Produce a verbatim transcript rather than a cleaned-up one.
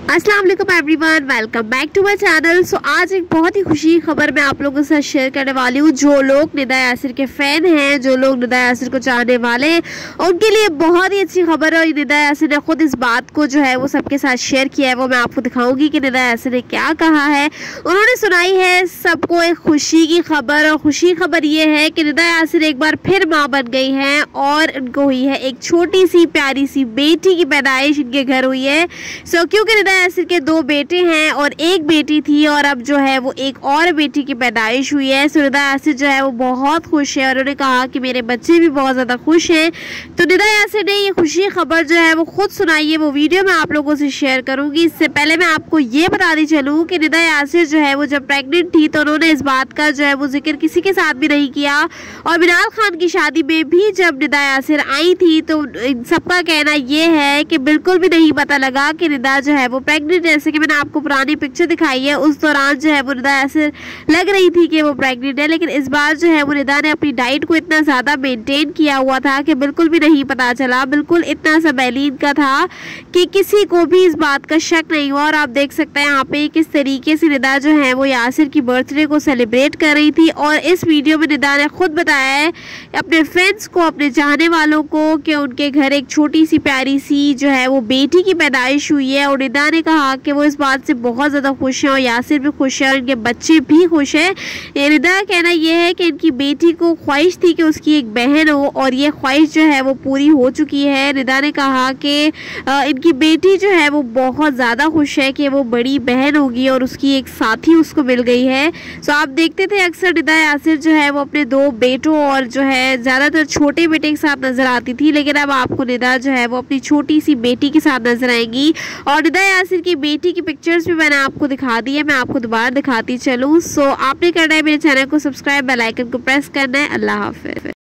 अस्सलाम वालेकुम everyone, welcome back to my channel. So आज एक बहुत ही खुशी खबर मैं आप लोगों के साथ शेयर करने वाली हूँ। जो लोग निदा यासिर के फ़ैन हैं, जो लोग निदा यासिर को चाहने वाले हैं, उनके लिए बहुत ही अच्छी खबर है। और निदा यासिर ने खुद इस बात को जो है वो सबके साथ शेयर किया है। वो मैं आपको दिखाऊंगी कि निदा यासिर ने क्या कहा है। उन्होंने सुनाई है सबको एक खुशी की खबर, और खुशी खबर ये है कि निदा यासिर एक बार फिर माँ बन गई हैं और उनको हुई है एक छोटी सी प्यारी सी बेटी की पैदाइश इनके घर हुई है। सो क्योंकि निदा यासिर के दो बेटे हैं और एक बेटी थी, और अब जो है वो एक और बेटी की पैदाइश हुई है। सो निदा यासिर जो है वो बहुत खुश है और उन्होंने कहा कि मेरे बच्चे भी बहुत ज़्यादा खुश हैं। तो निदा यासिर ने ये खुशी खबर जो है वो खुद सुनाई है। वो वीडियो मैं आप लोगों से शेयर करूंगी। इससे पहले मैं आपको ये बताती चलूँ कि निदा यासिर जो है वो जब प्रेग्नेंट थी तो उन्होंने इस बात का जो है वो जिक्र किसी के साथ भी नहीं किया। और बिलाल खान की शादी में भी जब निदा यासिर आई थी तो सबका कहना ये है कि बिल्कुल भी नहीं पता लगा कि निदा जो है वो प्रेग्नेंट, जैसे कि मैंने आपको पुरानी पिक्चर दिखाई है उस दौरान जो है वो निदा यासिर लग रही थी कि वो प्रेग्नेंट है। लेकिन इस बार जो है वो निदा ने अपनी डाइट को इतना ज़्यादा मेंटेन किया हुआ था कि बिल्कुल भी नहीं पता चला, बिल्कुल इतना सा बैलीन का था कि किसी को भी इस बात का शक नहीं हुआ। और आप देख सकते हैं यहाँ पे किस तरीके से निदा जो है वो यासिर की बर्थडे को सेलिब्रेट कर रही थी। और इस वीडियो में निदा ने खुद बताया है अपने फ्रेंड्स को, अपने चाहने वालों को, कि उनके घर एक छोटी सी प्यारी सी जो है वो बेटी की पैदाइश हुई है। और निदा ने कहा कि वो इस बात से बहुत ज़्यादा खुश हैं और यासिर भी खुश है और इनके बच्चे भी खुश हैं। निदा का कहना यह है कि इनकी बेटी को ख्वाहिश थी कि उसकी एक बहन हो, और ये ख्वाहिश जो है वो पूरी हो चुकी है। निदा ने कहा कि इनकी बेटी जो है वो बहुत ज़्यादा खुश है कि वो बड़ी बहन होगी और उसकी एक साथी उसको मिल गई है। सो आप देखते थे अक्सर निदा यासिर जो है वो अपने दो बेटों और जो है ज़्यादातर छोटे बेटे के साथ नज़र आती थी, लेकिन अब आपको निदा जो है वो अपनी छोटी सी बेटी के साथ नजर आएंगी। और निदा यासिर की बेटी की पिक्चर्स भी मैंने आपको दिखा दी है, मैं आपको दोबारा दिखाती चलूँ। सो आपने करना है मेरे चैनल को सब्सक्राइब, बेल आइकन को प्रेस करना है। अल्लाह हाफिज़।